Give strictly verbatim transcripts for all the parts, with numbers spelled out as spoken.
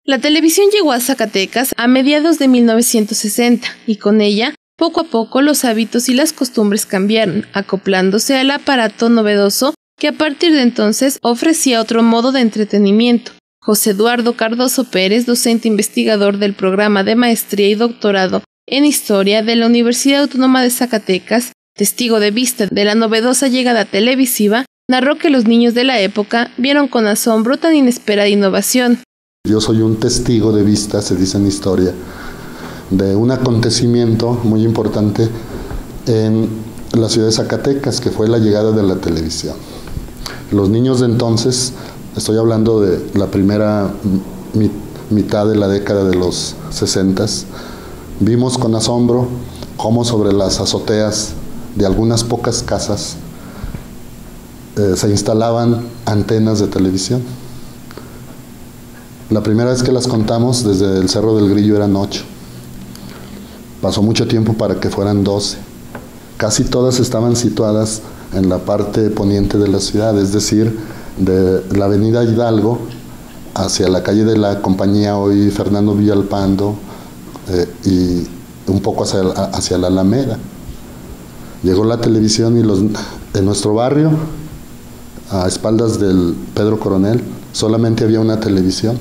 La televisión llegó a Zacatecas a mediados de mil novecientos sesenta y con ella, poco a poco los hábitos y las costumbres cambiaron, acoplándose al aparato novedoso que a partir de entonces ofrecía otro modo de entretenimiento. José Eduardo Cardoso Pérez, docente investigador del programa de maestría y doctorado en Historia de la Universidad Autónoma de Zacatecas, testigo de vista de la novedosa llegada televisiva, narró que los niños de la época vieron con asombro tan inesperada innovación. Yo soy un testigo de vista, se dice en historia, de un acontecimiento muy importante en la ciudad de Zacatecas, que fue la llegada de la televisión. Los niños de entonces, estoy hablando de la primera mi, mitad de la década de los sesentas, vimos con asombro cómo sobre las azoteas de algunas pocas casas eh, se instalaban antenas de televisión. La primera vez que las contamos desde el Cerro del Grillo eran ocho. Pasó mucho tiempo para que fueran doce. Casi todas estaban situadas en la parte poniente de la ciudad, es decir, de la avenida Hidalgo hacia la calle de la Compañía, hoy Fernando Villalpando, eh, y un poco hacia, hacia la Alameda. Llegó la televisión y los, en nuestro barrio, a espaldas del Pedro Coronel, solamente había una televisión.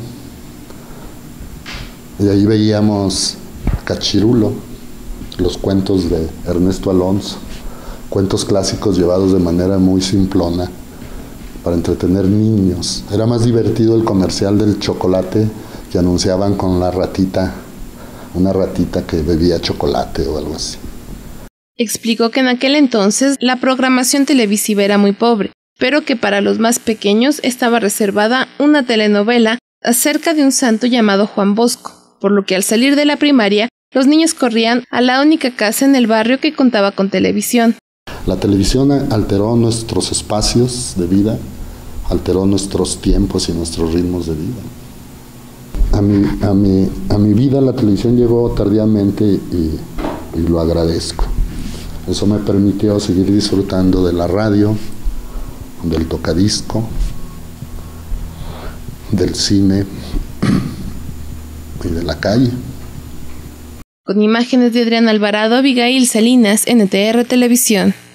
Y ahí veíamos Cachirulo, los cuentos de Ernesto Alonso, cuentos clásicos llevados de manera muy simplona para entretener niños. Era más divertido el comercial del chocolate que anunciaban con la ratita, una ratita que bebía chocolate o algo así. Explicó que en aquel entonces la programación televisiva era muy pobre, pero que para los más pequeños estaba reservada una telenovela acerca de un santo llamado Juan Bosco, por lo que al salir de la primaria, los niños corrían a la única casa en el barrio que contaba con televisión. La televisión alteró nuestros espacios de vida, alteró nuestros tiempos y nuestros ritmos de vida. A mi, a mi, a mi vida la televisión llegó tardíamente y, y lo agradezco. Eso me permitió seguir disfrutando de la radio, del tocadisco, del cine y de la calle. Con imágenes de Adrián Alvarado, Abigail Salinas, N T R Televisión.